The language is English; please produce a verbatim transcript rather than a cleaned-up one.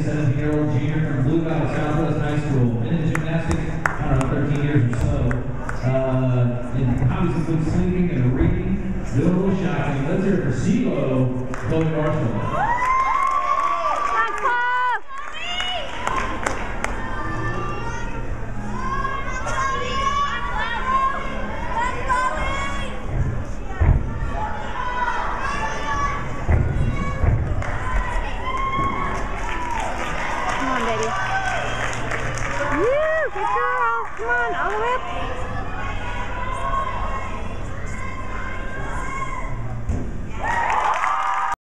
seventeen-year-old junior from Blue Valley Southwest High School. Been in gymnastics, I don't know, thirteen years or so. Uh, and hobbies include sleeping and reading, doing a little shopping. Let's hear it for CeeLo, Chloe Marshall. Woo, good girl. Come on, all the way up.